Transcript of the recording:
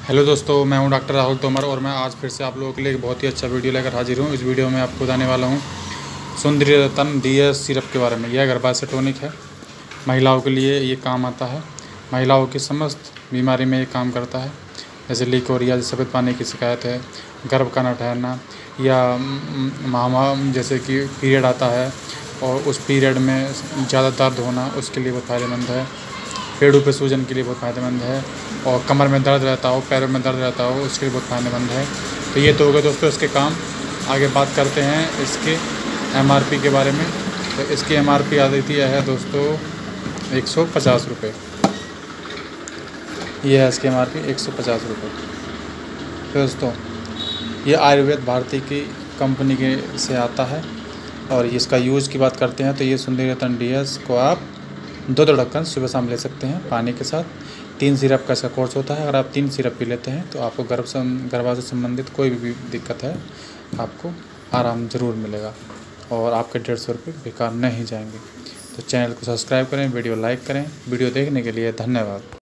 Hello दोस्तों, मैं हूं डॉक्टर राहुल तोमर और मैं आज फिर से आप लोगों के लिए एक बहुत ही अच्छा वीडियो लेकर हाजिर हूं। इस वीडियो में आपको बताने वाला हूं सौंदर्य रतन DS सिरप के बारे में। यह गर्भाशय टॉनिक है, महिलाओं के लिए ये काम आता है। महिलाओं की समस्त बीमारी में ये काम करता है, जैसे लीक हो रही है, सफ़ेद पानी की शिकायत है, गर्भ का न ठहरना या जैसे कि पीरियड आता है और उस पीरियड में ज़्यादा दर्द होना, उसके लिए बहुत फ़ायदेमंद है। पेड़ों पे सूजन के लिए बहुत फ़ायदेमंद है और कमर में दर्द रहता हो, पैरों में दर्द रहता हो, उसके लिए बहुत फ़ायदेमंद है। तो ये तो हो गए दोस्तों इसके काम। आगे बात करते हैं इसके MRP के बारे में। तो इसकी MRP आ जाती है दोस्तों 150 रुपये। ये है इसकी MRP 150 रुपये। तो दोस्तों ये आयुर्वेद भारती की कंपनी के से आता है और इसका यूज़ की बात करते हैं तो ये सौंदर्य रतन DS को आप 2 ढक्कन सुबह शाम ले सकते हैं पानी के साथ। 3 सिरप का इसका कोर्स होता है। अगर आप 3 सिरप पी लेते हैं तो आपको गर्भाशय से संबंधित कोई भी दिक्कत है आपको आराम ज़रूर मिलेगा और आपके 150 रुपये बेकार नहीं जाएंगे। तो चैनल को सब्सक्राइब करें, वीडियो लाइक करें। वीडियो देखने के लिए धन्यवाद।